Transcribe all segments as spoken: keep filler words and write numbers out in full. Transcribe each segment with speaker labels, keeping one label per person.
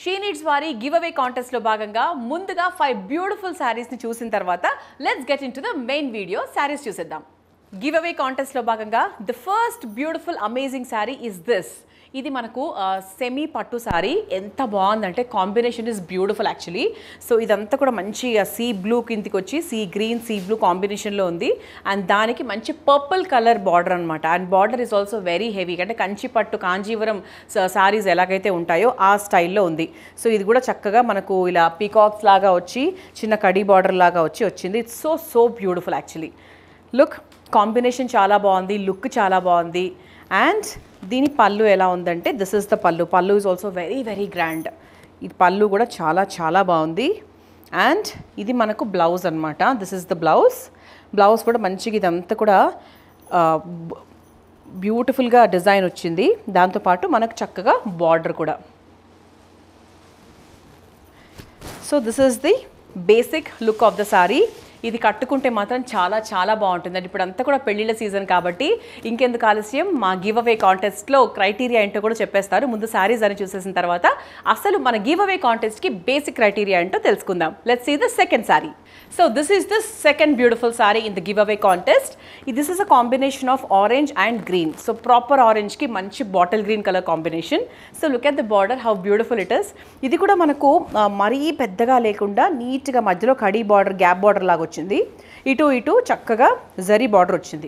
Speaker 1: She needs వారి giveaway contest లో భాగంగా ముందుగా ఫైవ్ బ్యూటిఫుల్ శారీస్ ని చూసిన తర్వాత let's get into the main video. Saris చూసేద్దాం. గివ్ అవే కాంటెస్ట్ లో భాగంగా the first beautiful amazing sari is this. ఇది మనకు సెమీ పట్టు శారీ. ఎంత బాగుందంటే combination is beautiful actually. So ఇదంతా కూడా మంచి సీ బ్లూ కిందికి వచ్చి సీ గ్రీన్ సీ బ్లూ కాంబినేషన్లో ఉంది. అండ్ దానికి మంచి పర్పుల్ కలర్ బార్డర్ అనమాట. And border is also very heavy, అంటే కంచి పట్టు కాంజీవరం శారీస్ ఎలాగైతే ఉంటాయో ఆ స్టైల్లో ఉంది. సో ఇది కూడా చక్కగా మనకు ఇలా పీకాక్స్ లాగా వచ్చి చిన్న కడీ బార్డర్ లాగా వచ్చి వచ్చింది. It's so so beautiful actually. Look combination చాలా బాగుంది, లుక్ చాలా బాగుంది. అండ్ దీని పళ్ళు ఎలా ఉందంటే this is the pallu. Pallu is also very very grand. ఇది పళ్ళు కూడా చాలా చాలా బాగుంది. అండ్ ఇది మనకు బ్లౌజ్ అనమాట. This is the blouse. Blouse కూడా మంచిగా ఇదంతా కూడా బ్యూటిఫుల్గా డిజైన్ వచ్చింది. దాంతోపాటు మనకు చక్కగా బార్డర్ కూడా. So this is the basic look of the sari. ఇది కట్టుకుంటే మాత్రం చాలా చాలా బాగుంటుంది. అంటే ఇప్పుడు అంతా కూడా పెళ్ళిళ్ళ సీజన్ కాబట్టి ఇంకెందుకు ఆలస్యం, మా గివ్ అవే కాంటెస్ట్లో క్రైటీరియా ఏంటో కూడా చెప్పేస్తారు. ముందు శారీస్ అని చూసేసిన తర్వాత అసలు మన గివ్ అవే కాంటెస్ట్కి బేసిక్ క్రైటీరియా ఏంటో తెలుసుకుందాం. Let's see the second sari. So this is the second beautiful sari in the giveaway contest. This is a combination of orange and green. So proper ఆరెంజ్కి మంచి bottle green colour combination. So look at the border how beautiful it is. ఇది కూడా మనకు మరీ పెద్దగా లేకుండా నీట్గా మధ్యలో కడీ బార్డర్ గ్యాప్ బార్డర్ లాగా వచ్చింది. ఇటు ఇటు చక్కగా జరీ బార్డర్ వచ్చింది.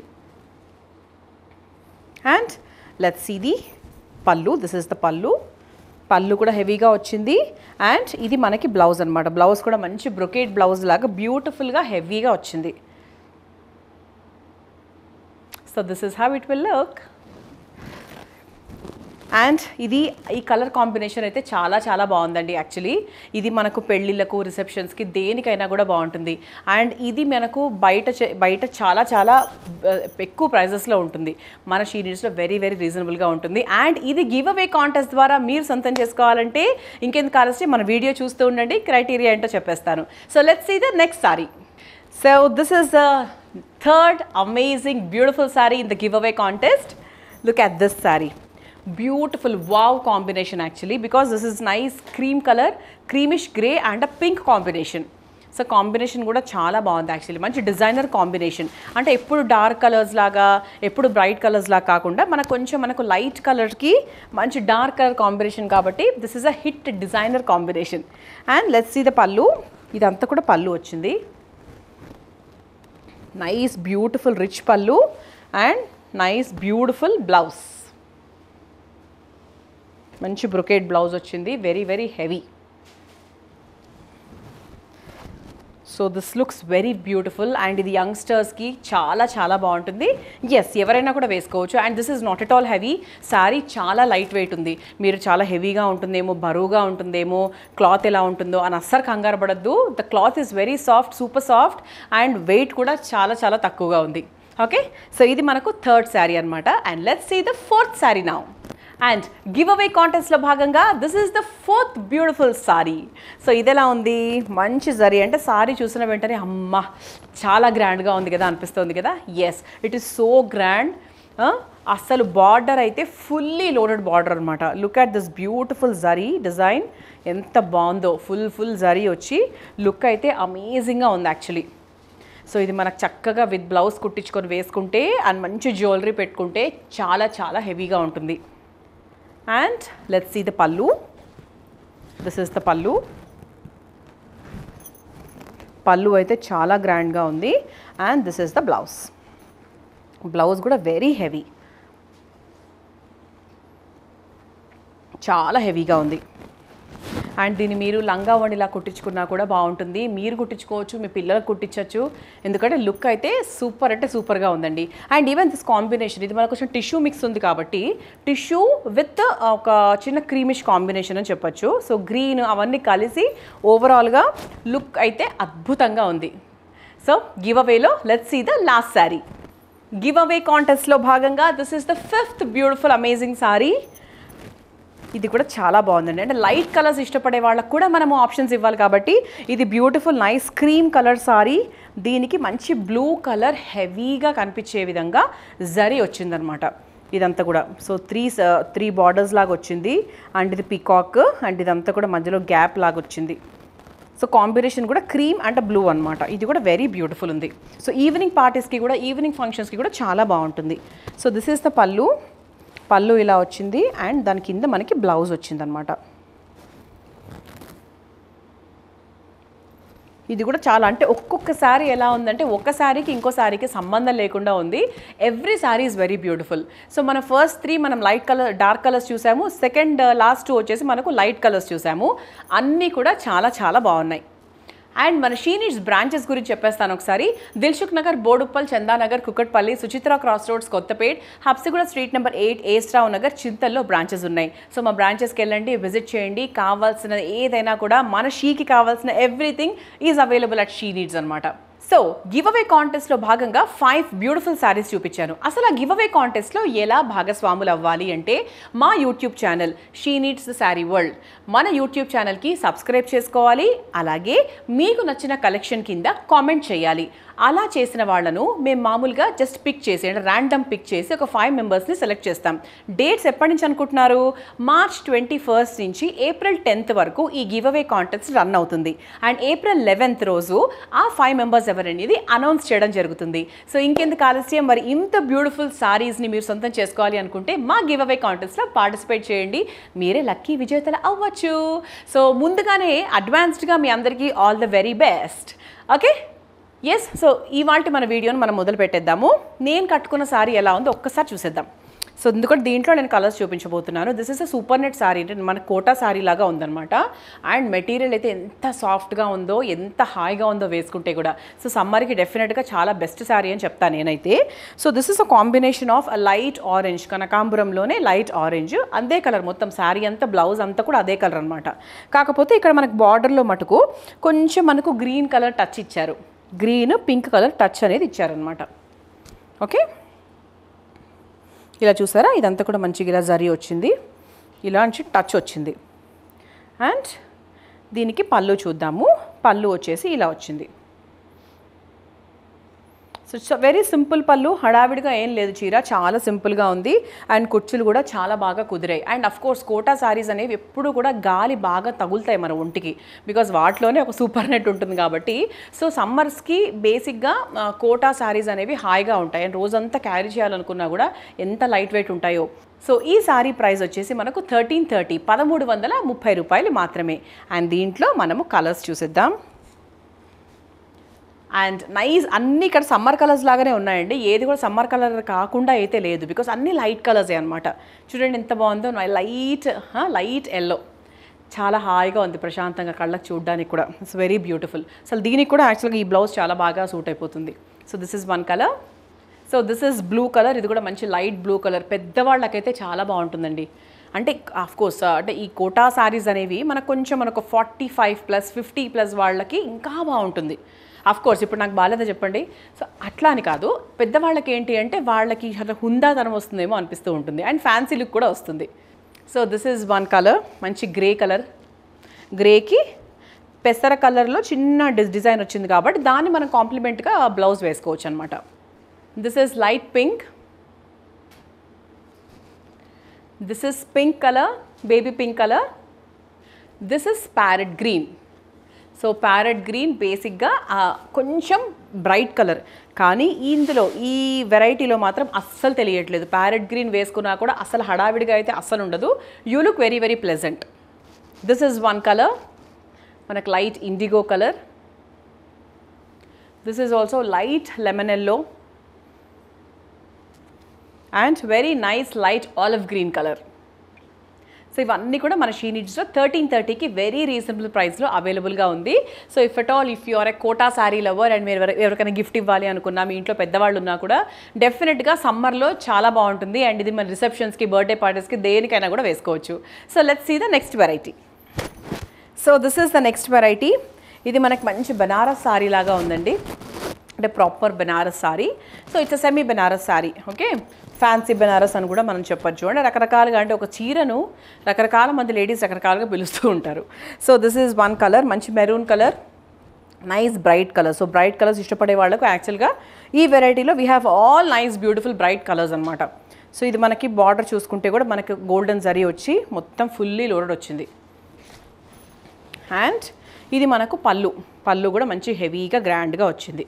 Speaker 1: And let's see the pallu. This is the pallu. Pallu కూడా హెవీగా వచ్చింది. అండ్ ఇది మనకి బ్లౌజ్ అనమాట. బ్లౌజ్ కూడా మంచి బ్రొకేట్ బ్లౌజ్ లాగా బ్యూటిఫుల్గా హెవీగా వచ్చింది. So this is how it will look. And ఇది ఈ కలర్ కాంబినేషన్ అయితే చాలా చాలా బాగుందండి యాక్చువల్లీ. ఇది మనకు పెళ్ళిళ్ళకు రిసెప్షన్స్కి దేనికైనా కూడా బాగుంటుంది. అండ్ ఇది మనకు బయట బయట చాలా చాలా ఎక్కువ ప్రైజెస్లో ఉంటుంది. మన షీ నీడ్స్లో వెరీ వెరీ రీజనబుల్గా ఉంటుంది. అండ్ ఇది గివ్ అవే కాంటెస్ట్ ద్వారా మీరు సొంతం చేసుకోవాలంటే ఇంకెందుకు ఆలస్యం, మన వీడియో చూస్తూ ఉండండి, క్రైటీరియా ఏంటో చెప్పేస్తాను. So let's see the next sari. So this is the third amazing beautiful sari in the giveaway contest. Look at this sari. Beautiful wow combination actually, because this is nice cream color, creamish grey and a pink combination. So combination కూడా చాలా బాగుంది actually. మంచి designer combination. అంటే ఎప్పుడు dark colours లాగా ఎప్పుడు bright colours లాగా కాకుండా మనకు కొంచెం మనకు లైట్ కలర్కి మంచి డార్క్ కలర్ కాంబినేషన్ కాబట్టి this is a hit designer combination. And let's see the pallu. ఇదంతా కూడా పళ్ళు వచ్చింది. Nice beautiful rich pallu and nice beautiful blouse. మంచి బ్రొకేట్ బ్లౌజ్ వచ్చింది, very very heavy. So this looks very beautiful. And ఇది యంగ్స్టర్స్కి చాలా చాలా బాగుంటుంది. ఎస్, ఎవరైనా కూడా వేసుకోవచ్చు. And this is not at all heavy. Sari చాలా లైట్ వెయిట్ ఉంది. మీరు చాలా హెవీగా ఉంటుందేమో, బరువుగా ఉంటుందేమో, క్లాత్ ఎలా ఉంటుందో అని అస్సలు కంగారు పడద్దు. The cloth is very soft, super soft. And weight కూడా చాలా చాలా తక్కువగా ఉంది. ఓకే, సో ఇది మనకు థర్డ్ శారీ అనమాట. And let's see the fourth sari now. And giveaway కాంటెస్ట్లో భాగంగా this is the fourth beautiful sari. So ఇది ఎలా ఉంది, మంచి జరీ. అంటే సారీ చూసిన వెంటనే అమ్మ చాలా గ్రాండ్గా ఉంది కదా అనిపిస్తుంది కదా. Yes, it is so grand. అస్సలు బార్డర్ అయితే ఫుల్లీ లోడెడ్ బార్డర్ అనమాట. Look at this beautiful zari design. ఎంత బాగుందో, ఫుల్ ఫుల్ జరీ వచ్చి లుక్ అయితే అమేజింగ్గా ఉంది యాక్చువల్లీ. సో ఇది మనకు చక్కగా విత్ బ్లౌజ్ కుట్టించుకొని వేసుకుంటే అండ్ మంచి జ్యువెలరీ పెట్టుకుంటే చాలా చాలా హెవీగా ఉంటుంది. And let's see the pallu. This is the pallu. Pallu అయితే చాలా గ్రాండ్గా ఉంది. And this is the blouse. Blouse కూడా వెరీ హెవీ, చాలా హెవీగా ఉంది. అండ్ దీన్ని మీరు లంగా వండిలా కుట్టించుకున్నా కూడా బాగుంటుంది. మీరు కుట్టించుకోవచ్చు, మీ పిల్లలకు కుట్టించవచ్చు. ఎందుకంటే లుక్ అయితే సూపర్ అంటే సూపర్గా ఉందండి. అండ్ ఈవెన్ దిస్ కాంబినేషన్, ఇది మనకు కొంచెం టిష్యూ మిక్స్ ఉంది కాబట్టి టిష్యూ విత్ ఒక చిన్న క్రీమిష్ కాంబినేషన్ అని చెప్పొచ్చు. సో గ్రీన్ అవన్నీ కలిసి ఓవరాల్గా లుక్ అయితే అద్భుతంగా ఉంది. సో గివ్ అవేలో let's see the last sari. Giveaway కాంటెస్ట్లో భాగంగా this is the fifth beautiful amazing sari. ఇది కూడా చాలా బాగుందండి. అంటే లైట్ కలర్స్ ఇష్టపడే వాళ్ళకు కూడా మనము ఆప్షన్స్ ఇవ్వాలి కాబట్టి ఇది beautiful nice cream colour sari. దీనికి మంచి బ్లూ కలర్ హెవీగా కనిపించే విధంగా జరీ వచ్చిందనమాట. ఇదంతా కూడా సో త్రీ త్రీ బార్డర్స్ లాగా వచ్చింది అండ్ ఇది పీకాక్ అండ్ ఇదంతా కూడా మధ్యలో గ్యాప్ లాగా వచ్చింది. సో కాంబినేషన్ కూడా క్రీమ్ అండ్ బ్లూ అనమాట. ఇది కూడా వెరీ బ్యూటిఫుల్ ఉంది. సో ఈవినింగ్ పార్టీస్కి కూడా ఈవినింగ్ ఫంక్షన్స్కి కూడా చాలా బాగుంటుంది. So this is the pallu. పళ్ళు ఇలా వచ్చింది అండ్ దాని కింద మనకి బ్లౌజ్ వచ్చిందనమాట. ఇది కూడా చాలా అంటే ఒక్కొక్క శారీ ఎలా ఉందంటే ఒక శారీకి ఇంకో శారీకి సంబంధం లేకుండా ఉంది. Every sari is very beautiful. So మన ఫస్ట్ త్రీ మనం లైట్ కలర్ డార్క్ కలర్స్ చూసాము, సెకండ్ లాస్ట్ టూ వచ్చేసి మనకు లైట్ కలర్స్ చూసాము. అన్నీ కూడా చాలా చాలా బాగున్నాయి. అండ్ మన షీ నీడ్స్ బ్రాంచెస్ గురించి చెప్పేస్తాను ఒకసారి. Dilsukhnagar, Boduppal, Chandanagar, Kukatpally, Suchitra cross roads, Kothapet, Habsiguda street number eight, ఏస్రావు నగర్, చింతల్లో బ్రాంచెస్ ఉన్నాయి. సో మా బ్రాంచెస్కి వెళ్ళండి, విజిట్ చేయండి. కావాల్సిన ఏదైనా కూడా మన షీకి కావాల్సిన everything is available at she needs అనమాట. సో గివ్ అవే కాంటెస్ట్లో భాగంగా ఫైవ్ బ్యూటిఫుల్ శారీస్ చూపించాను. అసలు ఆ గివ్ అవే కాంటెస్ట్లో ఎలా భాగస్వాములు అవ్వాలి అంటే మా YouTube channel she needs the sari world, మన యూట్యూబ్ ఛానల్కి సబ్స్క్రైబ్ చేసుకోవాలి. అలాగే మీకు నచ్చిన కలెక్షన్ కింద కామెంట్ చేయాలి. అలా చేసిన వాళ్ళను మేము మామూలుగా జస్ట్ పిక్ చేసి అంటే ర్యాండమ్ పిక్ చేసి ఒక ఫైవ్ మెంబర్స్ని సెలెక్ట్ చేస్తాం. డేట్స్ ఎప్పటి నుంచి అనుకుంటున్నారు? మార్చ్ ట్వంటీ ఫస్ట్ నుంచి ఏప్రిల్ టెన్త్ వరకు ఈ గివ్ అవే కాంటెస్ట్ రన్ అవుతుంది. అండ్ ఏప్రిల్ లెవెన్త్ రోజు ఆ ఫైవ్ మెంబర్స్ ఎవరనేది అనౌన్స్ చేయడం జరుగుతుంది. సో ఇంకెందుకు ఆలస్యం, మరి ఇంత బ్యూటిఫుల్ సారీస్ని మీరు సొంతం చేసుకోవాలి అనుకుంటే మా గివ్ అవే కాంటెస్ట్లో పార్టిసిపేట్ చేయండి. మీరే లక్కీ విజేతలు అవ్వచ్చు. సో ముందుగానే అడ్వాన్స్డ్గా మీ అందరికీ all the very best. Okay, yes. So ఇవాళ మన వీడియోని మనం మొదలు పెట్టేద్దాము. నేను కట్టుకున్న సారీ ఎలా ఉందో ఒక్కసారి చూసేద్దాం. సో ఎందుకంటే దీంట్లో నేను కలర్స్ చూపించబోతున్నాను. This is a super net sari, అంటే మన కోటా సారీ లాగా ఉందన్నమాట. అండ్ మెటీరియల్ అయితే ఎంత సాఫ్ట్గా ఉందో, ఎంత హాయిగా ఉందో వేసుకుంటే కూడా. సో సమ్మర్కి డెఫినెట్గా చాలా బెస్ట్ సారీ అని చెప్తాను నేనైతే. So this is a combination of a light orange, కనకాంబరంలోనే లైట్ ఆరెంజ్, అదే కలర్ మొత్తం శారీ అంతా, బ్లౌజ్ అంతా కూడా అదే కలర్ అనమాట. కాకపోతే ఇక్కడ మనకు బార్డర్లో మటుకు కొంచెం మనకు గ్రీన్ కలర్ టచ్ ఇచ్చారు. గ్రీన్ పింక్ కలర్ టచ్ అనేది ఇచ్చారనమాట. ఓకే, ఇలా చూసారా, ఇదంతా కూడా మంచిగా ఇలా జరీ వచ్చింది, ఇలాంటి టచ్ వచ్చింది. అండ్ దీనికి పళ్ళు చూద్దాము. పళ్ళు వచ్చేసి ఇలా వచ్చింది. సో వెరీ సింపుల్ పళ్ళు, హడావిడిగా ఏం లేదు చీర, చాలా సింపుల్గా ఉంది. అండ్ కుర్చీలు కూడా చాలా బాగా కుదిరాయి. And of course Kota saris అనేవి ఎప్పుడు కూడా గాలి బాగా తగులుతాయి మన ఒంటికి, బికాజ్ వాటిలోనే ఒక సూపర్ నెట్ ఉంటుంది కాబట్టి. సో సమ్మర్స్కి బేసిక్గా కోటా సారీస్ అనేవి హాయిగా ఉంటాయి. అండ్ రోజంతా క్యారీ చేయాలనుకున్నా కూడా ఎంత లైట్ వెయిట్ ఉంటాయో. సో ఈ సారీ ప్రైస్ వచ్చేసి మనకు థర్టీన్ థర్టీ పదమూడు వందల ముప్పై రూపాయలు మాత్రమే. అండ్ దీంట్లో మనము కలర్స్ చూసిద్దాం. అండ్ నైస్, అన్నీ ఇక్కడ సమ్మర్ కలర్స్ లాగానే ఉన్నాయండి. ఏది కూడా సమ్మర్ కలర్ కాకుండా అయితే లేదు, బికాస్ అన్నీ లైట్ కలర్సే అనమాట. చూడండి ఎంత బాగుందో, లైట్ లైట్ ఎల్లో, చాలా హాయిగా ఉంది, ప్రశాంతంగా కళ్ళకి చూడడానికి కూడా. It's very beautiful. అసలు దీనికి కూడా యాక్చువల్గా ఈ బ్లౌజ్ చాలా బాగా సూట్ అయిపోతుంది. So this is one colour. So this is blue colour. ఇది కూడా మంచి లైట్ బ్లూ కలర్, పెద్దవాళ్ళకైతే చాలా బాగుంటుందండి. అంటే ఆఫ్కోర్స్ అంటే ఈ కోటా సారీస్ అనేవి మనకు కొంచెం మనకు forty five plus fifty plus వాళ్ళకి ఇంకా బాగుంటుంది. ఆఫ్కోర్స్ ఇప్పుడు నాకు బాగాలేదా చెప్పండి. సో అట్లా అని కాదు, పెద్దవాళ్ళకి ఏంటి అంటే వాళ్ళకి అట్లా హుందాతనం వస్తుందేమో అనిపిస్తూ ఉంటుంది. అండ్ ఫ్యాన్సీ లుక్ కూడా వస్తుంది. So this is one colour, మంచి గ్రే కలర్. గ్రేకి పెసర కలర్లో చిన్న డిజైన్ వచ్చింది కాబట్టి దాన్ని మనం కాంప్లిమెంట్గా బ్లౌజ్ వేసుకోవచ్చు అనమాట. This is light pink. This is pink colour, baby pink colour. This is parrot green. So parrot green బేసిక్గా కొంచెం బ్రైట్ కలర్, కానీ ఇందులో ఈ వెరైటీలో మాత్రం అస్సలు తెలియట్లేదు. ప్యారెట్ గ్రీన్ వేసుకున్నా కూడా అసలు హడావిడిగా అయితే అస్సలు ఉండదు. You look very very pleasant. This is one colour, మనకు light indigo colour. This is also light lemon yellow and very nice light olive green colour. So ఇవన్నీ కూడా మన షీ నీడ్స్లో థర్టీన్ థర్టీకి వెరీ రీజనబుల్ ప్రైస్లో అవైలబుల్గా ఉంది. So if at all if you are a Kota sari lover and మీరు ఎవరికైనా గిఫ్ట్ ఇవ్వాలి అనుకున్నా, మీ ఇంట్లో పెద్దవాళ్ళు ఉన్నా కూడా డెఫినెట్గా సమ్మర్లో చాలా బాగుంటుంది. అండ్ ఇది మన రిసెప్షన్స్కి, బర్త్డే పార్టీస్కి, దేనికైనా కూడా వేసుకోవచ్చు. So let's see the next variety. So this is the next variety. ఇది మనకి మంచి బనారస్ సారీ లాగా ఉందండి, అంటే proper Banaras sari. So it's semi Banaras sari. Okay, fancy Banaras అని కూడా మనం చెప్పొచ్చు. అంటే రకరకాలుగా, అంటే ఒక చీరను రకరకాల మంది లేడీస్ రకరకాలుగా పిలుస్తూ ఉంటారు. So this is one colour, మంచి maroon colour, nice bright colour. So bright colours ఇష్టపడే వాళ్ళకు యాక్చువల్గా ఈ వెరైటీలో we have all nice beautiful bright colours అనమాట. సో ఇది మనకి బార్డర్ చూసుకుంటే కూడా మనకి గోల్డెన్ జరీ వచ్చి మొత్తం ఫుల్లీ లోడెడ్ వచ్చింది. అండ్ ఇది మనకు పళ్ళు పళ్ళు కూడా మంచి హెవీగా గ్రాండ్గా వచ్చింది.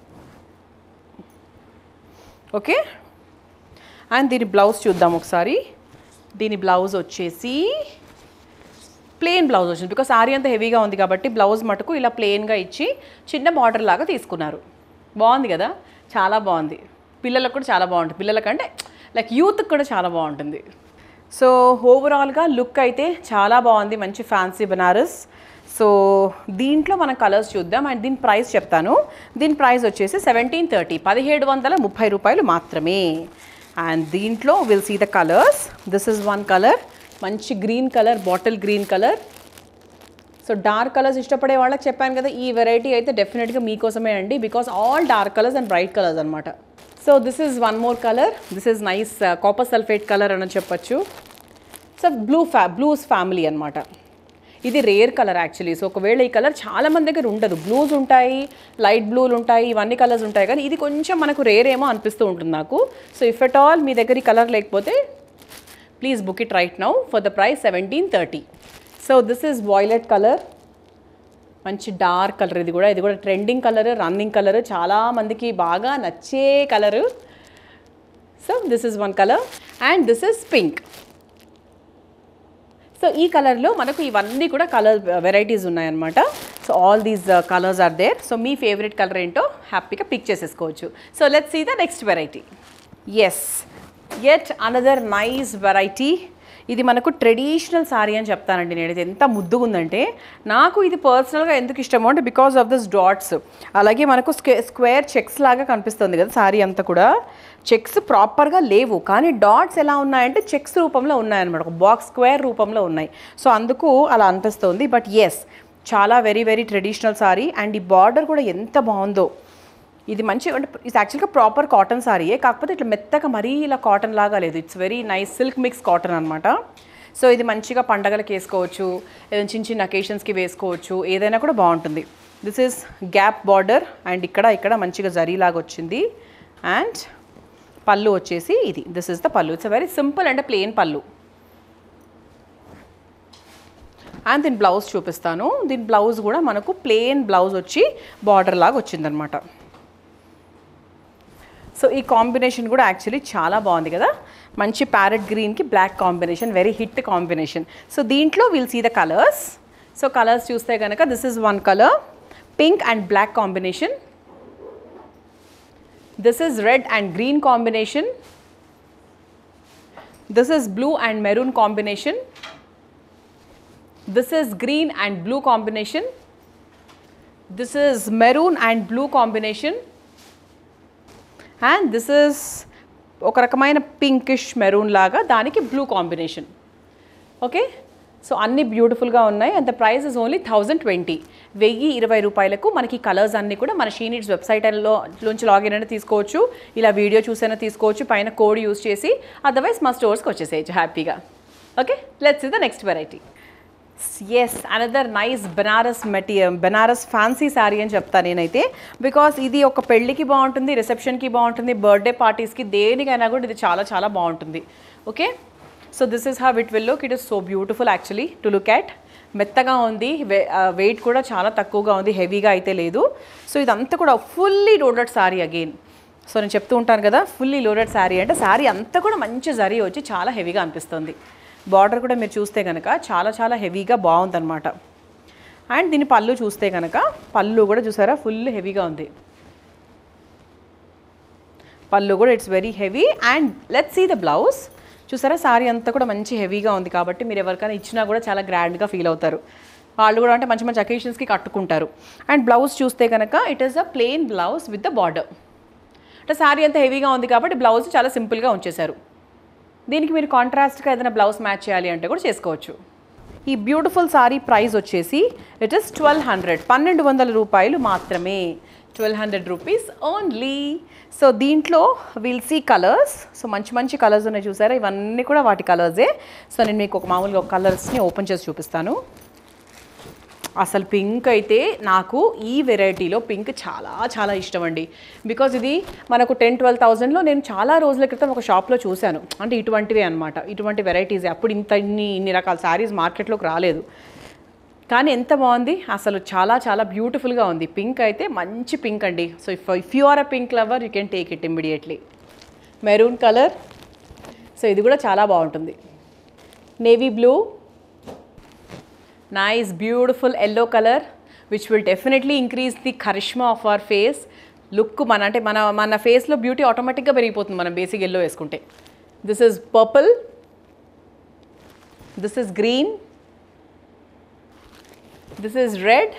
Speaker 1: ఓకే, అండ్ దీని బ్లౌజ్ చూద్దాం ఒకసారి. దీని బ్లౌజ్ వచ్చేసి ప్లెయిన్ బ్లౌజ్ వచ్చింది. బికాస్ సారీ అంతా హెవీగా ఉంది కాబట్టి బ్లౌజ్ మటుకు ఇలా ప్లెయిన్గా ఇచ్చి చిన్న బార్డర్ లాగా తీసుకున్నారు. బాగుంది కదా, చాలా బాగుంది. పిల్లలకు కూడా చాలా బాగుంటుంది, పిల్లలకంటే లైక్ యూత్కి కూడా చాలా బాగుంటుంది. సో ఓవరాల్గా లుక్ అయితే చాలా బాగుంది, మంచి ఫ్యాన్సీ బనారస్. సో దీంట్లో మనం కలర్స్ చూద్దాం అండ్ దీని ప్రైస్ చెప్తాను. దీని ప్రైస్ వచ్చేసి సెవెంటీన్ థర్టీ పదిహేడు వందల ముప్పై రూపాయలు మాత్రమే. అండ్ దీంట్లో will see the colours. This is one colour, మంచి green colour, bottle green colour. So dark colours ఇష్టపడే వాళ్ళకి చెప్పాను కదా, ఈ వెరైటీ అయితే డెఫినెట్గా మీకోసమే అండి, because all dark colours and bright colours అనమాట. So this is one more colour. This is nice copper sulphate colour అని చెప్పచ్చు. సో బ్లూ ఫ్యా బ్లూస్ ఫ్యామిలీ అనమాట. ఇది రేర్ కలర్ యాక్చువల్లీ. సో ఒకవేళ ఈ కలర్ చాలా మంది దగ్గర ఉండదు. బ్లూస్ ఉంటాయి, లైట్ బ్లూలు ఉంటాయి, ఇవన్నీ కలర్స్ ఉంటాయి, కానీ ఇది కొంచెం మనకు రేర్ ఏమో అనిపిస్తూ ఉంటుంది నాకు. సో ఇఫ్ ఎట్ ఆల్ మీ దగ్గర ఈ కలర్ లేకపోతే please book it right now for the price seventeen thirty. So this is violet colour, మంచి డార్క్ కలర్. ఇది కూడా ఇది కూడా ట్రెండింగ్ కలర్, రన్నింగ్ కలర్, చాలామందికి బాగా నచ్చే colour. So this is one colour and this is pink. So ఈ కలర్లో మనకు ఇవన్నీ కూడా కలర్ వెరైటీస్ ఉన్నాయన్నమాట. So all these colours are there. So మీ ఫేవరెట్ కలర్ ఏంటో హ్యాపీగా పిక్ చేసేసుకోవచ్చు. So let's see the next variety. Yes, yet another nice variety. ఇది మనకు ట్రెడిషనల్ సారీ అని చెప్తానండి నేను. ఇది ఎంత ముద్దుగా ఉందంటే, నాకు ఇది పర్సనల్గా ఎందుకు ఇష్టమో అంటే బికాస్ ఆఫ్ దిస్ డాట్స్. అలాగే మనకు స్క్వే స్క్వేర్ చెక్స్ లాగా కనిపిస్తుంది కదా సారీ అంతా కూడా. చెక్స్ ప్రాపర్గా లేవు, కానీ డాట్స్ ఎలా ఉన్నాయంటే చెక్స్ రూపంలో ఉన్నాయన్నమాట, ఒక బాక్స్ స్క్వేర్ రూపంలో ఉన్నాయి. సో అందుకు అలా అనిపిస్తుంది. బట్ ఎస్, చాలా very very traditional sari. And ఈ బార్డర్ కూడా ఎంత బాగుందో. ఇది మంచి అంటే ఇది యాక్చువల్గా ప్రాపర్ కాటన్ సారీయే, కాకపోతే ఇట్లా మెత్తగా మరీ ఇలా కాటన్ లాగా లేదు. It's very nice silk mix cotton అనమాట. సో ఇది మంచిగా పండగలకు వేసుకోవచ్చు, ఏదైనా చిన్న చిన్న అకేషన్స్కి వేసుకోవచ్చు, ఏదైనా కూడా బాగుంటుంది. This is gap border and ఇక్కడ ఇక్కడ మంచిగా జరీలాగా వచ్చింది. అండ్ పళ్ళు వచ్చేసి ఇది, this is the pallu. It's a very simple and plain pallu. And దీని బ్లౌజ్ చూపిస్తాను. దీని బ్లౌజ్ కూడా మనకు ప్లెయిన్ బ్లౌజ్ వచ్చి బార్డర్ లాగా వచ్చిందనమాట. సో ఈ కాంబినేషన్ కూడా యాక్చువల్లీ చాలా బాగుంది కదా, మంచి ప్యారెట్ గ్రీన్కి black combination, very hit combination. So దీంట్లో will see the colours. So colours చూస్తే కనుక this is one colour, pink and black combination. This is red and green combination. This is blue and maroon combination. This is green and blue combination. This is maroon and blue combination. And this is ఒక రకమైన pinkish maroon లాగా, దానికి blue combination. Okay, so అన్ని బ్యూటిఫుల్గా ఉన్నాయి. And the price is only thousand twenty వెయ్యి ఇరవై రూపాయలకు మనకి కలర్స్ అన్నీ కూడా మన షీ నీడ్స్ వెబ్సైట్లో నుంచి లాగిన్ అయినా తీసుకోవచ్చు, ఇలా వీడియో చూసైనా తీసుకోవచ్చు, పైన కోడ్ యూస్ చేసి. అదర్వైజ్ మా స్టోర్స్కి వచ్చేసేయచ్చు హ్యాపీగా. Okay, let's see the next variety. Yes, another nice Benaras material, Benaras fancy sari అని చెప్తాను నేనైతే. బికాస్ ఇది ఒక పెళ్ళికి బాగుంటుంది, రిసెప్షన్కి బాగుంటుంది, బర్త్డే పార్టీస్కి, దేనికైనా కూడా ఇది చాలా చాలా బాగుంటుంది. Okay, so this is how it will look. It is so beautiful actually to look at. మెత్తగా ఉంది, వెయిట్ కూడా చాలా తక్కువగా ఉంది, హెవీగా అయితే లేదు. సో ఇదంతా కూడా fully loaded sari again. So నేను చెప్తూ ఉంటాను కదా, ఫుల్లీ లోడెడ్ శారీ అంటే శారీ అంతా కూడా మంచి జరీ వచ్చి చాలా హెవీగా అనిపిస్తుంది. బార్డర్ కూడా మీరు చూస్తే కనుక చాలా చాలా హెవీగా బాగుందన్నమాట. అండ్ దీని పళ్ళు చూస్తే కనుక పళ్ళు కూడా చూసారా ఫుల్ హెవీగా ఉంది. పళ్ళు కూడా it's very heavy. And let's see the blouse. చూసారా సారీ అంతా కూడా మంచి హెవీగా ఉంది కాబట్టి మీరు ఎవరికైనా ఇచ్చినా కూడా చాలా గ్రాండ్గా ఫీల్ అవుతారు. వాళ్ళు కూడా అంటే మంచి మంచి అకేషన్స్కి కట్టుకుంటారు. అండ్ బ్లౌజ్ చూస్తే కనుక it is a plain blouse with the border. అంటే సారీ అంతా హెవీగా ఉంది కాబట్టి బ్లౌజ్ చాలా సింపుల్గా ఉంచేశారు. దీనికి మీరు కాంట్రాస్ట్గా ఏదైనా బ్లౌజ్ మ్యాచ్ చేయాలి అంటే కూడా చేసుకోవచ్చు. ఈ బ్యూటిఫుల్ సారీ ప్రైస్ వచ్చేసి ఇట్ ఈస్ ట్వెల్వ్ హండ్రెడ్ పన్నెండు వందల రూపాయలు మాత్రమే. Twelve hundred rupees only. So దీంట్లో విల్ సీ కలర్స్. సో మంచి మంచి కలర్స్ ఉన్నాయి చూసారా, ఇవన్నీ కూడా వాటి కలర్సే. సో నేను మీకు ఒక మామూలుగా ఒక కలర్స్ని ఓపెన్ చేసి చూపిస్తాను. అసలు పింక్ అయితే నాకు ఈ వెరైటీలో పింక్ చాలా చాలా ఇష్టం అండి. బికాజ్ ఇది మనకు టెన్ ట్వెల్వ్ థౌజండ్లో నేను చాలా రోజుల క్రితం ఒక షాప్లో చూశాను. అంటే ఇటువంటివే అనమాట, ఇటువంటి వెరైటీస్. అప్పుడు ఇంత ఇన్ని ఇన్ని రకాల శారీస్ మార్కెట్లోకి రాలేదు, కానీ ఎంత బాగుంది అసలు. చాలా చాలా బ్యూటిఫుల్గా ఉంది. పింక్ అయితే మంచి పింక్ అండి. So if if you are a pink lover you can take it immediately. Maroon colour, so ఇది కూడా చాలా బాగుంటుంది. Navy blue, nice beautiful yellow color which will definitely increase the charisma of our face. Look మన అంటే మన మన ఫేస్లో beauty ఆటోమేటిక్గా పెరిగిపోతుంది మనం బేసిక్ ఎల్లో వేసుకుంటే. This is purple, this is green, this is red,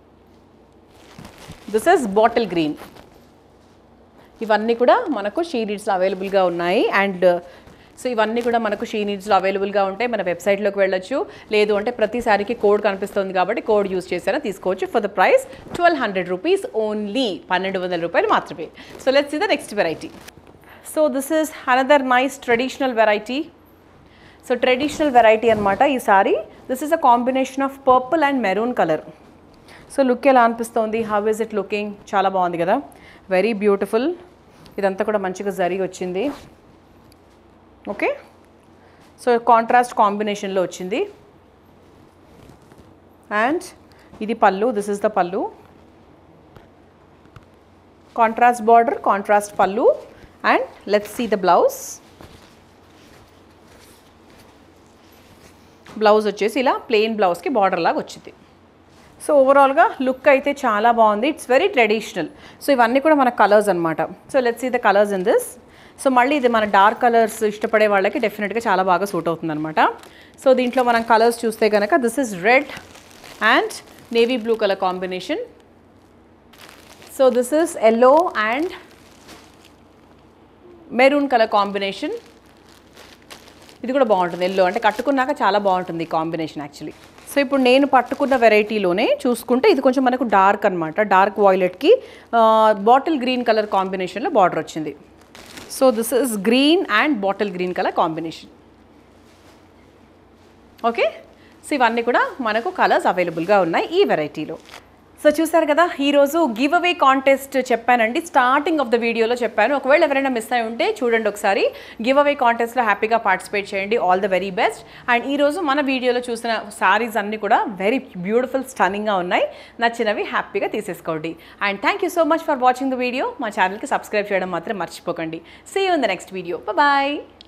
Speaker 1: this is bottle green. ఇవన్నీ కూడా మనకు షీ నీడ్స్లో అవైలబుల్గా ఉన్నాయి. అండ్ సో ఇవన్నీ కూడా మనకు షీ నీడ్స్లో అవైలబుల్గా ఉంటాయి. మన వెబ్సైట్లోకి వెళ్ళొచ్చు, లేదు అంటే ప్రతిసారికి కోడ్ కనిపిస్తుంది కాబట్టి కోడ్ యూస్ చేసారా తీసుకోవచ్చు. For the price twelve hundred rupees only, పన్నెండు వందల రూపాయలు మాత్రమే. So let's see the next variety. So this is another nice traditional variety. So traditional variety అనమాట ఈ sari. This is a combination of purple and maroon colour. So look ఎలా అనిపిస్తుంది, how is it looking? చాలా బాగుంది కదా, very beautiful. ఇదంతా కూడా మంచిగా జరిగి వచ్చింది. ఓకే, సో కాంట్రాస్ట్ కాంబినేషన్లో వచ్చింది. అండ్ ఇది పళ్ళు, this is the pallu. Contrast border, contrast pallu. And let's see the blouse. Blouse వచ్చేసి ఇలా ప్లెయిన్ బ్లౌజ్కి బార్డర్ లాగా వచ్చింది. సో ఓవరాల్గా లుక్ అయితే చాలా బాగుంది. It's very traditional. సో ఇవన్నీ కూడా మన కలర్స్ అనమాట. So let's see the colours in this. So మళ్ళీ ఇది మన డార్క్ కలర్స్ ఇష్టపడే వాళ్ళకి డెఫినెట్గా చాలా బాగా సూట్ అవుతుంది అనమాట. సో దీంట్లో మనం కలర్స్ చూస్తే కనుక this is red and navy blue colour combination. So this is yellow and maroon colour combination. ఇది కూడా బాగుంటుంది, ఎల్లో అంటే కట్టుకున్నాక చాలా బాగుంటుంది ఈ కాంబినేషన్ యాక్చువల్లీ. సో ఇప్పుడు నేను పట్టుకున్న వెరైటీలోనే చూసుకుంటే ఇది కొంచెం మనకు డార్క్ అనమాట. డార్క్ వాయిలెట్కి బాటిల్ గ్రీన్ కలర్ కాంబినేషన్లో బార్డర్ వచ్చింది. So this is green and bottle green colour combination. Okay, so ఇవన్నీ కూడా మనకు కలర్స్ అవైలబుల్గా ఉన్నాయి ఈ వెరైటీలో. సో చూసారు కదా, ఈరోజు గివ్ అవే కాంటెస్ట్ చెప్పానండి. స్టార్టింగ్ ఆఫ్ ద వీడియోలో చెప్పాను. ఒకవేళ ఎవరైనా మిస్ అయి ఉంటే చూడండి ఒకసారి. గివ్ అవే కాంటెస్ట్లో హ్యాపీగా పార్టిసిపేట్ చేయండి. All the very best. And ఈరోజు మన వీడియోలో చూసిన సారీస్ అన్నీ కూడా వెరీ బ్యూటిఫుల్, స్టన్నింగ్గా ఉన్నాయి. నచ్చినవి హ్యాపీగా తీసేసుకోండి. And thank you so much for watching the video. మా ఛానల్కి సబ్స్క్రైబ్ చేయడం మాత్రం మర్చిపోకండి. See you in the next video. Bye.